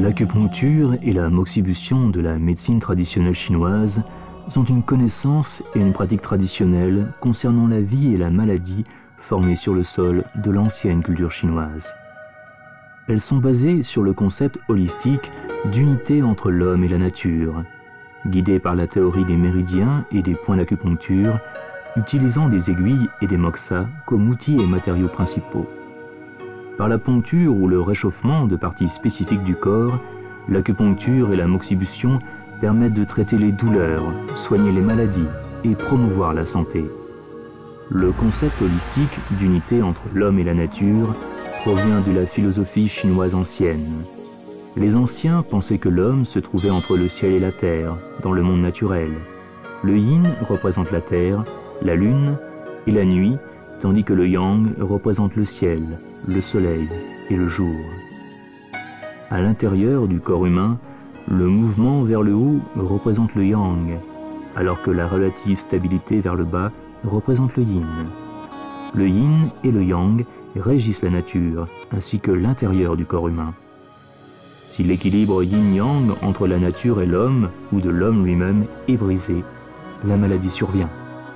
L'acupuncture et la moxibution de la médecine traditionnelle chinoise sont une connaissance et une pratique traditionnelle concernant la vie et la maladie formées sur le sol de l'ancienne culture chinoise. Elles sont basées sur le concept holistique d'unité entre l'homme et la nature, guidées par la théorie des méridiens et des points d'acupuncture, utilisant des aiguilles et des moxas comme outils et matériaux principaux. Par la poncture ou le réchauffement de parties spécifiques du corps, l'acupuncture et la moxibution permettent de traiter les douleurs, soigner les maladies et promouvoir la santé. Le concept holistique d'unité entre l'homme et la nature provient de la philosophie chinoise ancienne. Les anciens pensaient que l'homme se trouvait entre le ciel et la terre, dans le monde naturel. Le yin représente la terre, la lune et la nuit, tandis que le yang représente le ciel, le soleil et le jour. À l'intérieur du corps humain, le mouvement vers le haut représente le yang, alors que la relative stabilité vers le bas représente le yin. Le yin et le yang régissent la nature, ainsi que l'intérieur du corps humain. Si l'équilibre yin-yang entre la nature et l'homme, ou de l'homme lui-même, est brisé, la maladie survient.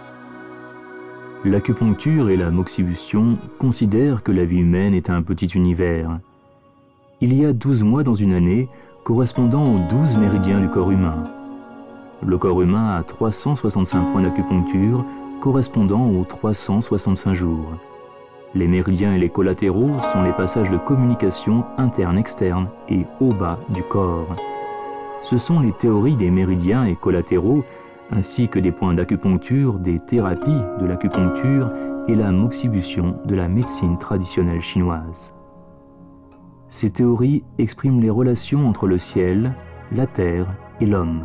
L'acupuncture et la moxibution considèrent que la vie humaine est un petit univers. Il y a 12 mois dans une année, correspondant aux 12 méridiens du corps humain. Le corps humain a 365 points d'acupuncture, correspondant aux 365 jours. Les méridiens et les collatéraux sont les passages de communication interne-externe et haut-bas du corps. Ce sont les théories des méridiens et collatéraux ainsi que des points d'acupuncture, des thérapies de l'acupuncture et la moxibution de la médecine traditionnelle chinoise. Ces théories expriment les relations entre le ciel, la terre et l'homme.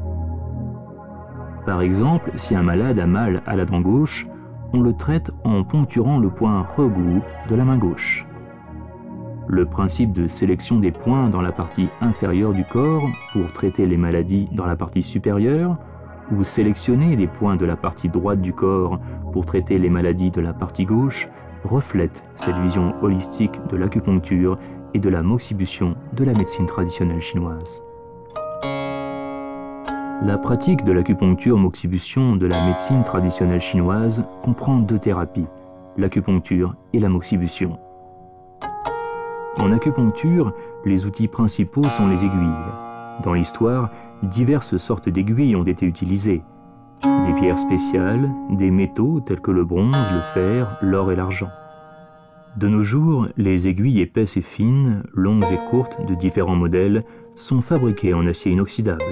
Par exemple, si un malade a mal à la dent gauche, on le traite en poncturant le point Regu de la main gauche. Le principe de sélection des points dans la partie inférieure du corps pour traiter les maladies dans la partie supérieure, ou sélectionner les points de la partie droite du corps pour traiter les maladies de la partie gauche, reflète cette vision holistique de l'acupuncture et de la moxibution de la médecine traditionnelle chinoise. La pratique de l'acupuncture-moxibution de la médecine traditionnelle chinoise comprend 2 thérapies, l'acupuncture et la moxibution. En acupuncture, les outils principaux sont les aiguilles. Dans l'histoire, diverses sortes d'aiguilles ont été utilisées. Des pierres spéciales, des métaux tels que le bronze, le fer, l'or et l'argent. De nos jours, les aiguilles épaisses et fines, longues et courtes de différents modèles sont fabriquées en acier inoxydable.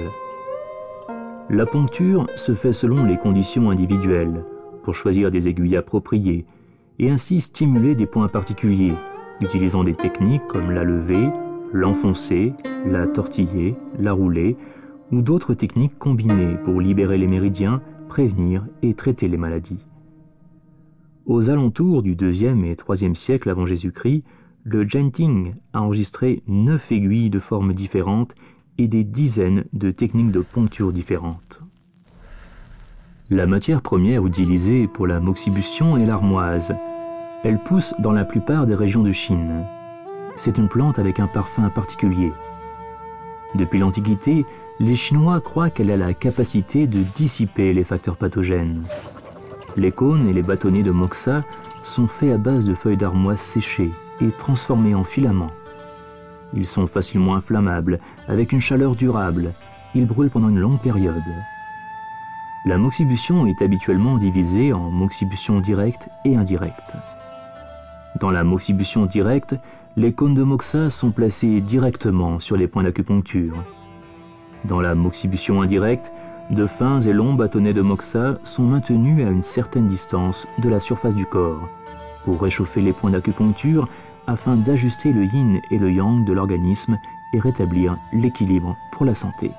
La poncture se fait selon les conditions individuelles, pour choisir des aiguilles appropriées, et ainsi stimuler des points particuliers, utilisant des techniques comme la levée, l'enfoncer, la tortiller, la rouler, ou d'autres techniques combinées pour libérer les méridiens, prévenir et traiter les maladies. Aux alentours du 2e et 3e siècle avant Jésus-Christ, le Zhenting a enregistré 9 aiguilles de formes différentes et des dizaines de techniques de poncture différentes. La matière première utilisée pour la moxibution est l'armoise. Elle pousse dans la plupart des régions de Chine. C'est une plante avec un parfum particulier. Depuis l'Antiquité, les Chinois croient qu'elle a la capacité de dissiper les facteurs pathogènes. Les cônes et les bâtonnets de moxa sont faits à base de feuilles d'armoise séchées et transformées en filaments. Ils sont facilement inflammables, avec une chaleur durable. Ils brûlent pendant une longue période. La moxibution est habituellement divisée en moxibution directe et indirecte. Dans la moxibution directe, les cônes de moxa sont placés directement sur les points d'acupuncture. Dans la moxibution indirecte, de fins et longs bâtonnets de moxa sont maintenus à une certaine distance de la surface du corps pour réchauffer les points d'acupuncture afin d'ajuster le yin et le yang de l'organisme et rétablir l'équilibre pour la santé.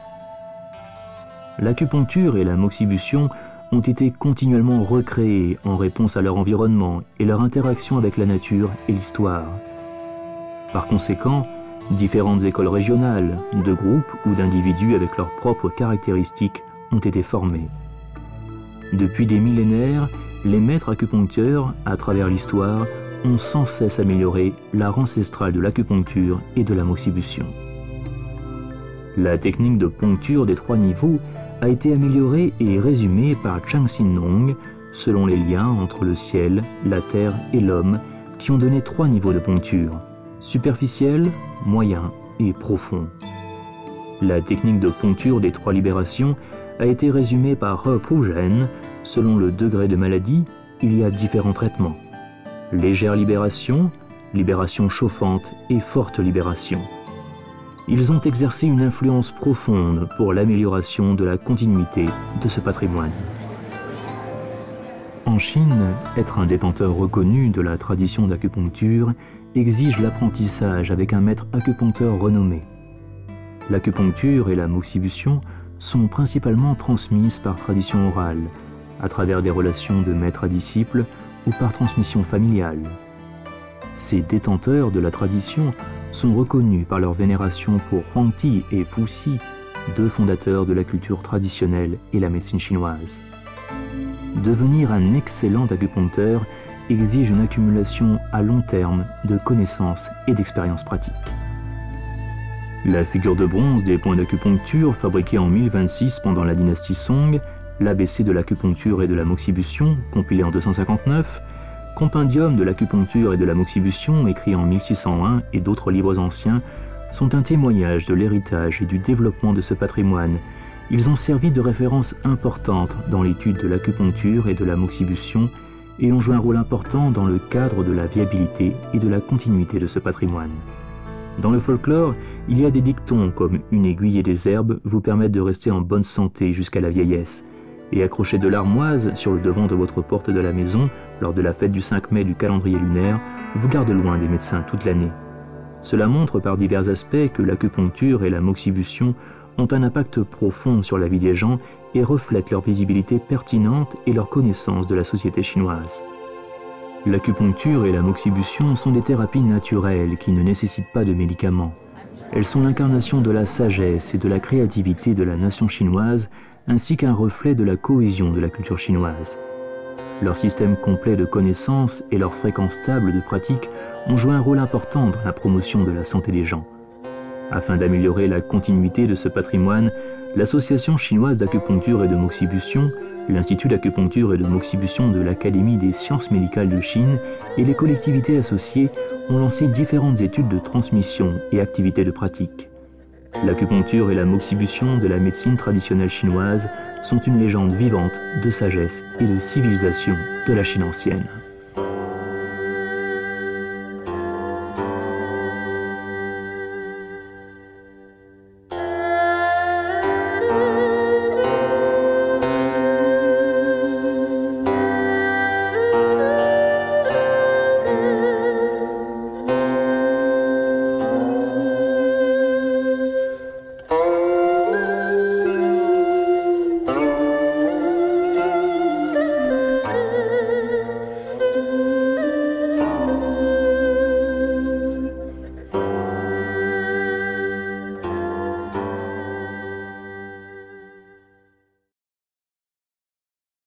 L'acupuncture et la moxibution ont été continuellement recréées en réponse à leur environnement et leur interaction avec la nature et l'histoire. Par conséquent, différentes écoles régionales, de groupes ou d'individus avec leurs propres caractéristiques ont été formées. Depuis des millénaires, les maîtres acupuncteurs, à travers l'histoire, ont sans cesse amélioré l'art ancestral de l'acupuncture et de la moxibution. La technique de poncture des 3 niveaux a été améliorée et résumée par Chang Sin-nong selon les liens entre le ciel, la terre et l'homme qui ont donné 3 niveaux de poncture, superficiel, moyen et profond. La technique de poncture des 3 libérations a été résumée par He Pru-jen. Selon le degré de maladie, il y a différents traitements. Légère libération, libération chauffante et forte libération. Ils ont exercé une influence profonde pour l'amélioration de la continuité de ce patrimoine. En Chine, être un détenteur reconnu de la tradition d'acupuncture exige l'apprentissage avec un maître acupuncteur renommé. L'acupuncture et la moxibution sont principalement transmises par tradition orale, à travers des relations de maître à disciple ou par transmission familiale. Ces détenteurs de la tradition sont reconnus par leur vénération pour Huang Ti et Fu Si, 2 fondateurs de la culture traditionnelle et la médecine chinoise. Devenir un excellent acupuncteur exige une accumulation à long terme de connaissances et d'expériences pratiques. La figure de bronze des points d'acupuncture fabriquée en 1026 pendant la dynastie Song, l'ABC de l'acupuncture et de la moxibution, compilé en 259, Compendium de l'acupuncture et de la moxibution, écrit en 1601 et d'autres livres anciens, sont un témoignage de l'héritage et du développement de ce patrimoine. Ils ont servi de référence importante dans l'étude de l'acupuncture et de la moxibution et ont joué un rôle important dans le cadre de la viabilité et de la continuité de ce patrimoine. Dans le folklore, il y a des dictons comme « une aiguille et des herbes vous permettent de rester en bonne santé jusqu'à la vieillesse » et accrocher de l'armoise sur le devant de votre porte de la maison lors de la fête du 5 mai du calendrier lunaire vous garde loin des médecins toute l'année. Cela montre par divers aspects que l'acupuncture et la moxibution ont un impact profond sur la vie des gens et reflètent leur visibilité pertinente et leur connaissance de la société chinoise. L'acupuncture et la moxibution sont des thérapies naturelles qui ne nécessitent pas de médicaments. Elles sont l'incarnation de la sagesse et de la créativité de la nation chinoise, ainsi qu'un reflet de la cohésion de la culture chinoise. Leur système complet de connaissances et leur fréquence stable de pratique ont joué un rôle important dans la promotion de la santé des gens. Afin d'améliorer la continuité de ce patrimoine, l'Association chinoise d'acupuncture et de moxibution, l'Institut d'acupuncture et de moxibution de l'Académie des sciences médicales de Chine et les collectivités associées ont lancé différentes études de transmission et activités de pratique. L'acupuncture et la moxibution de la médecine traditionnelle chinoise sont une légende vivante de sagesse et de civilisation de la Chine ancienne.